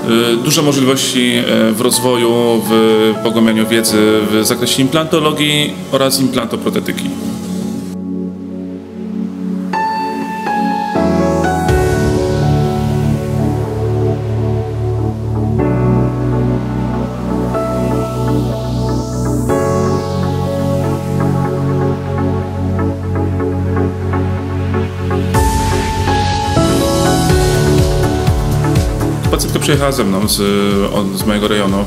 Duże możliwości w rozwoju, w pogłębianiu wiedzy w zakresie implantologii oraz implantoprotetyki. Pacjentka przyjechała ze mną z mojego rejonu.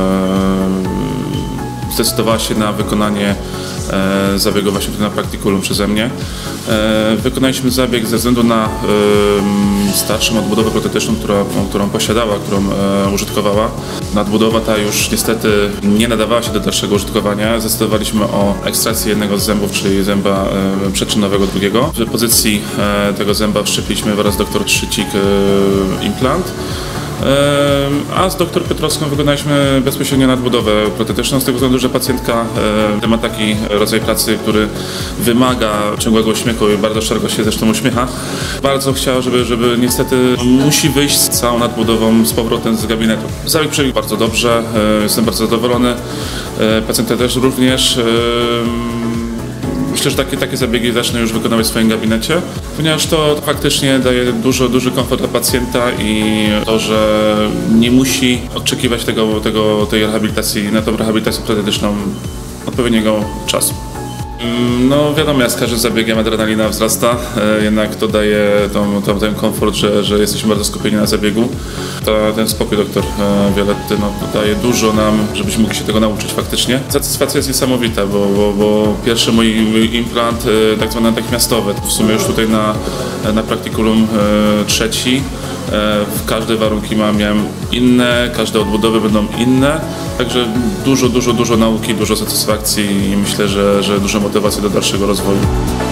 Zdecydowała się na wykonanie zabiegu właśnie na praktikulum przeze mnie. Wykonaliśmy zabieg ze względu na starszą nadbudowę protetyczną, którą posiadała, którą użytkowała. Nadbudowa ta już niestety nie nadawała się do dalszego użytkowania. Zdecydowaliśmy o ekstrakcji jednego z zębów, czyli zęba przyczynowego drugiego. W pozycji tego zęba wszczepiliśmy wraz z dr Trzycik implant. A z dr Piotrowską wykonaliśmy bezpośrednio nadbudowę protetyczną z tego względu, że pacjentka ma taki rodzaj pracy, który wymaga ciągłego uśmiechu i bardzo szeroko się zresztą uśmiecha. Bardzo chciała, żeby niestety musi wyjść z całą nadbudową z powrotem z gabinetu. Zabieg przebiegł bardzo dobrze, jestem bardzo zadowolony, pacjentka też również. Myślę, że takie zabiegi zacznę już wykonywać w swoim gabinecie, ponieważ to faktycznie daje duży komfort dla pacjenta i to, że nie musi oczekiwać tej rehabilitacji, na tą rehabilitację protetyczną odpowiedniego czasu. No wiadomo, jak z każdym zabiegiem adrenalina wzrasta, jednak to daje ten komfort, że jesteśmy bardzo skupieni na zabiegu. Ten spokój dr Violetty daje dużo nam, żebyśmy mogli się tego nauczyć faktycznie. Satysfakcja jest niesamowita, bo pierwszy mój implant, tak zwany natychmiastowy, w sumie już tutaj na praktikulum trzeci. Każde warunki miałem inne, każde odbudowy będą inne, także dużo nauki, dużo satysfakcji i myślę, że dużo motywacji do dalszego rozwoju.